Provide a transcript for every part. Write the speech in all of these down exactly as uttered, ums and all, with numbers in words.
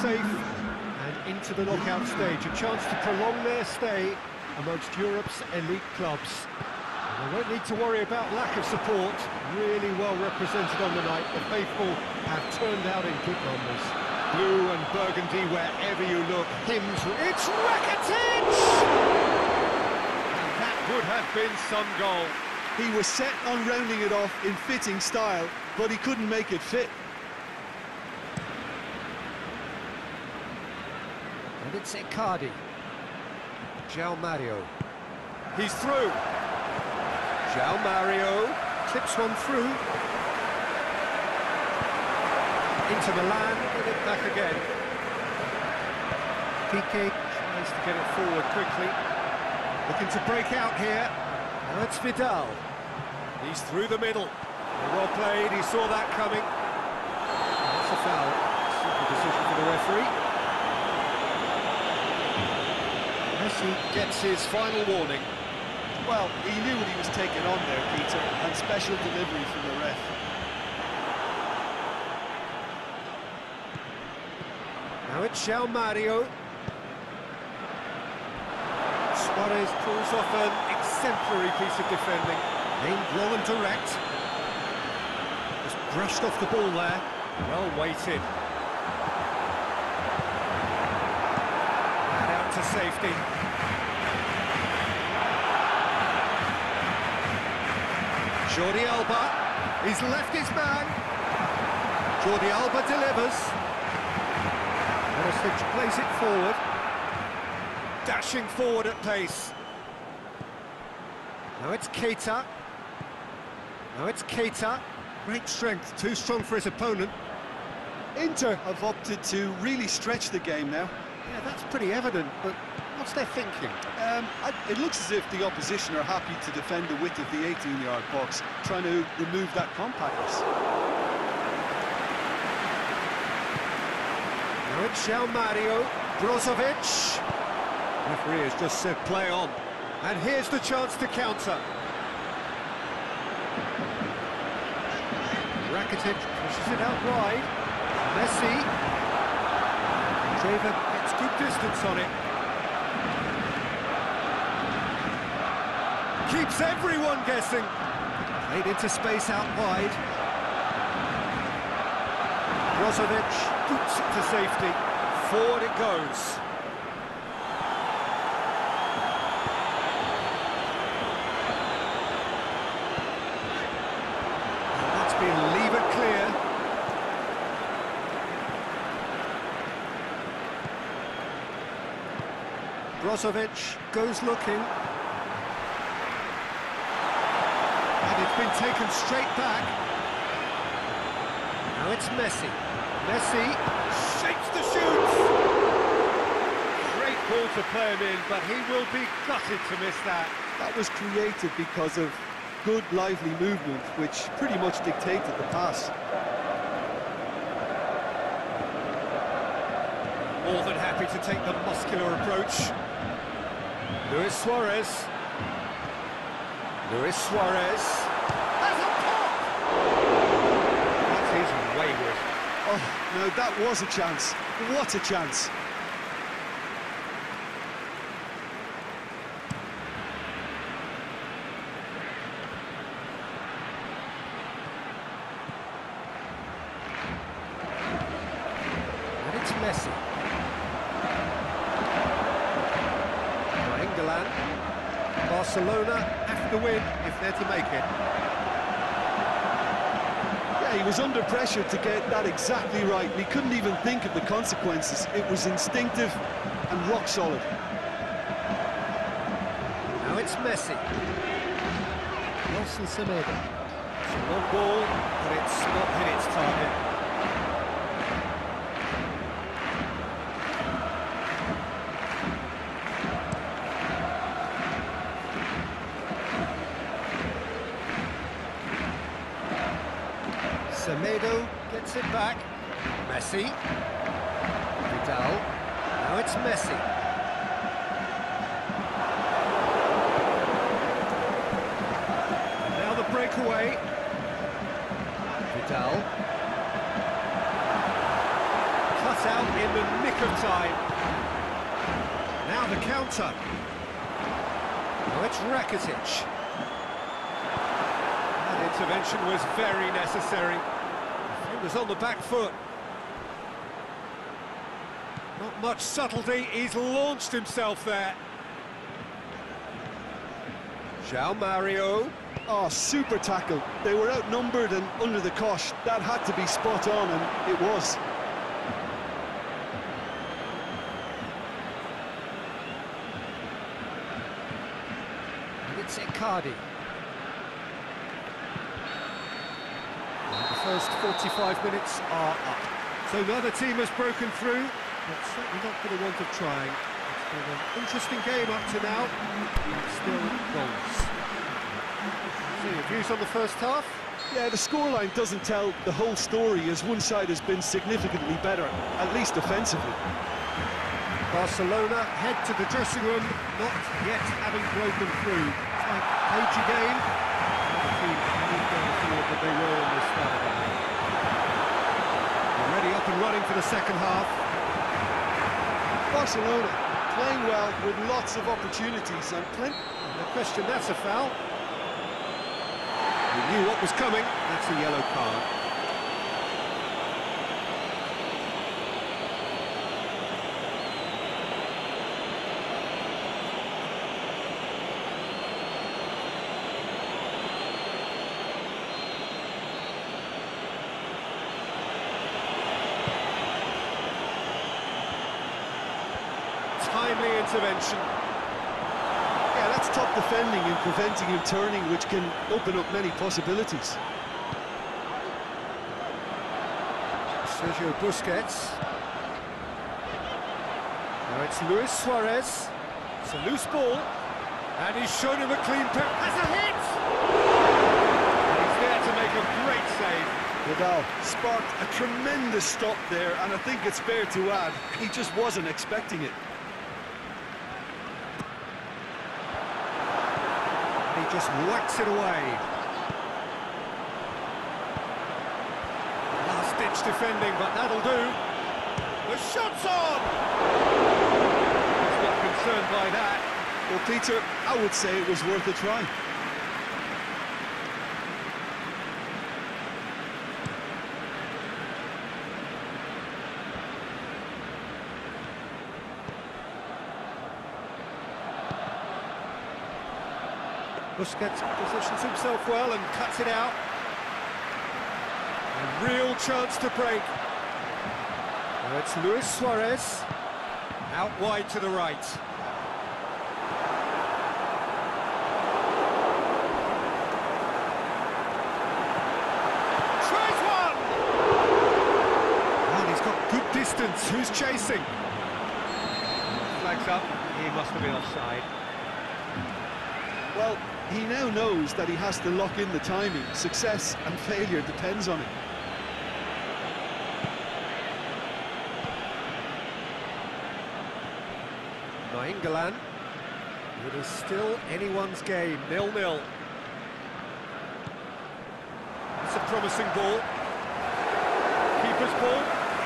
safe and into the knockout stage. A chance to prolong their stay amongst Europe's elite clubs. And they won't need to worry about lack of support. Really well represented on the night. The faithful have turned out in good numbers. Blue and burgundy wherever you look. Hymns. It's Rakitic! And that would have been some goal. He was set on rounding it off in fitting style, but he couldn't make it fit. And it's Icardi. João Mario. He's through. João Mario clips one through. Into Milan, with it back again. Piqué tries to get it forward quickly. Looking to break out here. Now it's Vidal. He's through the middle. Well played, he saw that coming. That's a foul. Simple decision for the referee. Messi gets his final warning. Well, he knew what he was taking on there, Peter, and special delivery from the ref. Now it's João Mario. Suarez pulls off an exemplary piece of defending. Aimed low and direct. Just brushed off the ball there. Well weighted. And out to safety. Jordi Alba. He's left his man. Jordi Alba delivers. Perisic plays it forward. Dashing forward at pace. Now it's Keita. Now it's Keita. Great strength, too strong for his opponent. Inter have opted to really stretch the game now. Yeah, that's pretty evident, but what's their thinking? Um, I, it looks as if the opposition are happy to defend the width of the eighteen-yard box, trying to remove that compactness. Now it's João Mario. Brozovic. Referee has just said play on. And here's the chance to counter. Rakitic pushes it out wide. Messi. Draven gets good distance on it. Keeps everyone guessing. Played into space out wide. Brozovic boots it to safety. Forward it goes. Leave it clear. Brozovic goes looking. And it's been taken straight back. Now it's Messi. Messi shapes the shoots. Great ball to play him in, but he will be gutted to miss that. That was created because of good, lively movement, which pretty much dictated the pass. More than happy to take the muscular approach. Luis Suarez. Luis Suarez. That's a pop! That is wayward. Oh, no, that was a chance. What a chance. Messi. England. Barcelona have to win if they're to make it. Yeah, he was under pressure to get that exactly right. He couldn't even think of the consequences. It was instinctive and rock solid. Now it's Messi. Nelson Semedo. It's a long ball, but it's not hit its target. Semedo gets it back. Messi. Vidal. Now it's Messi. And now the breakaway. Vidal. Cut out in the nick of time. Now the counter. Now it's Rakitic. That intervention was very necessary. He was on the back foot. Not much subtlety, he's launched himself there. João Mario. Oh, super tackle. They were outnumbered and under the cosh. That had to be spot on, and it was. And it's Icardi. And the first forty-five minutes are up. So another team has broken through, but certainly not for the want of trying. It's been an interesting game up to now, and still goals. So your views on the first half? Yeah, the scoreline doesn't tell the whole story, as one side has been significantly better, at least offensively. Barcelona head to the dressing room, not yet having broken through. It's like page again. The team moved down the field, but they were on the start of the game. Already up and running for the second half. Barcelona playing well with lots of opportunities and plenty. No question, that's a foul. He knew what was coming. That's a yellow card. Timely intervention. Yeah, that's top defending and preventing him turning, which can open up many possibilities. Sergio Busquets. Now it's Luis Suarez. It's a loose ball. And he's shown him a clean pair. Has a hit! And he's there to make a great save. Vidal sparked a tremendous stop there, and I think it's fair to add, he just wasn't expecting it. He just whacks it away. Last-ditch defending, but that'll do. The shot's on! He's not concerned by that. Well, Peter, I would say it was worth a try. Busquets positions himself well and cuts it out. A real chance to break. Now it's Luis Suarez. Out wide to the right. Tries one! And he's got good distance. Who's chasing? Flags up. He must have been offside. Well, he now knows that he has to lock in the timing. Success and failure depends on it. Nainggolan. It is still anyone's game, nil nil. It's a promising ball. Keeper's ball.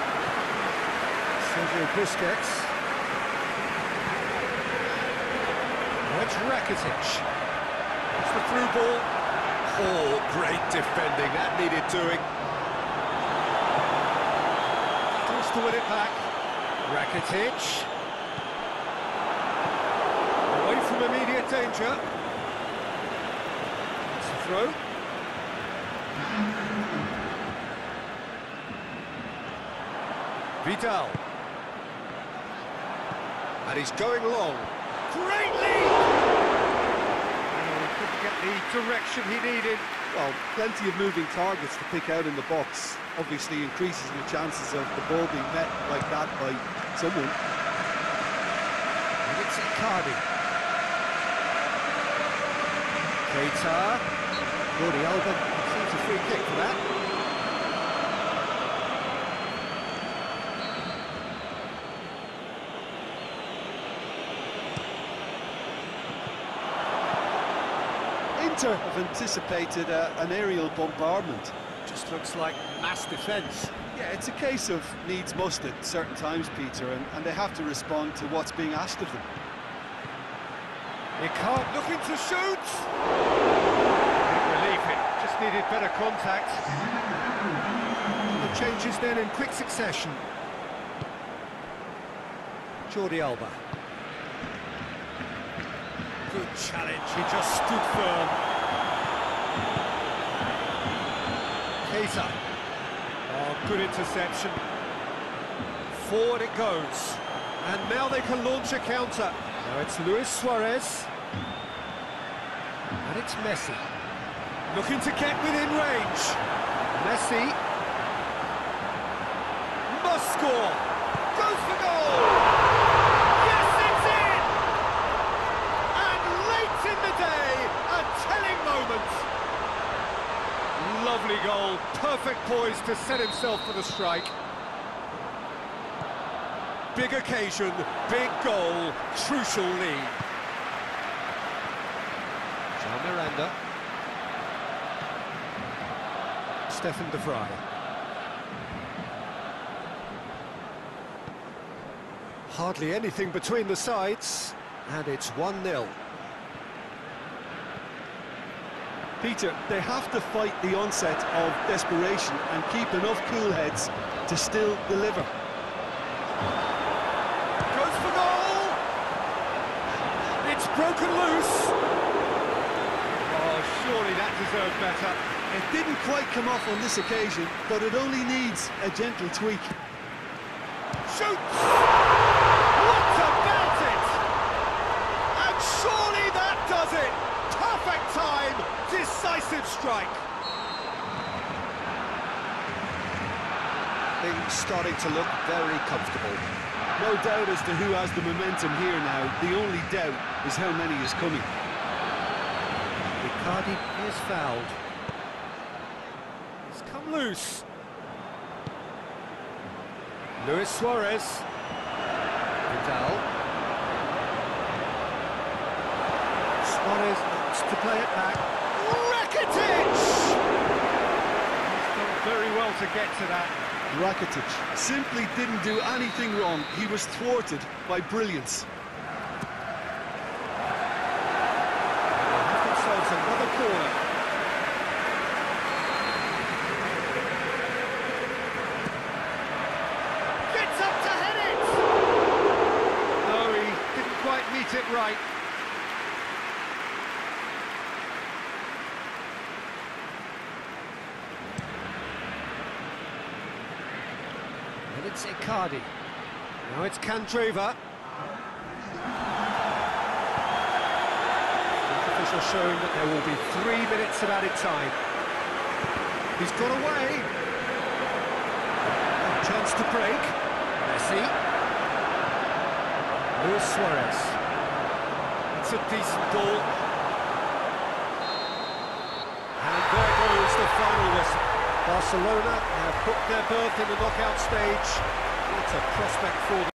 Sergio Busquets. Now it's Rakitic. It's the through ball. Oh, great defending. That needed doing. Tries to win it back. Rakitic. Away from immediate danger. It's a throw. Vidal. And he's going long. Great lead! Oh, he couldn't get the direction he needed. Well, plenty of moving targets to pick out in the box. Obviously increases the chances of the ball being met like that by someone. And it's Icardi. Keita. Jordi Alba sees a free kick for that. Inter have anticipated uh, an aerial bombardment. Just looks like mass defence. Yeah, it's a case of needs must at certain times, Peter, and, and they have to respond to what's being asked of them. Icardi looking to shoot! Big relief, it just needed better contact. The changes then in quick succession. Jordi Alba. Good challenge, he just stood firm. Keita. Oh, good interception. Forward it goes. And now they can launch a counter. Now it's Luis Suarez. And it's Messi. Looking to get within range. Messi. Must score. Goes for goal. Yes, it's in! And late in the day, a telling moment. Lovely goal. Perfect poise to set himself for the strike. Big occasion, big goal, crucial lead. Jean Miranda. Stefan de Vrij. Hardly anything between the sides, and it's one nil. Peter, they have to fight the onset of desperation and keep enough cool heads to still deliver. Goes for goal! It's broken loose! Oh, surely that deserved better. It didn't quite come off on this occasion, but it only needs a gentle tweak. Shoots! What about it? And surely that does it! Perfect time, decisive strike. Things starting to look very comfortable. No doubt as to who has the momentum here now. The only doubt is how many is coming. Icardi is fouled. It's come loose. Luis Suarez. Vidal. Suarez looks to play it back. Rakitic! He's done very well to get to that. Rakitic simply didn't do anything wrong. He was thwarted by brilliance. They have themselves another corner. Gets up to head it! No, he didn't quite meet it right. And it's Icardi. Now it's Candreva. The official showing that there will be three minutes of added time. He's got away. A chance to break. Messi. Luis Suarez. It's a decent ball. And there goes the final whistle. Barcelona have booked their berth in the knockout stage. What a prospect for them.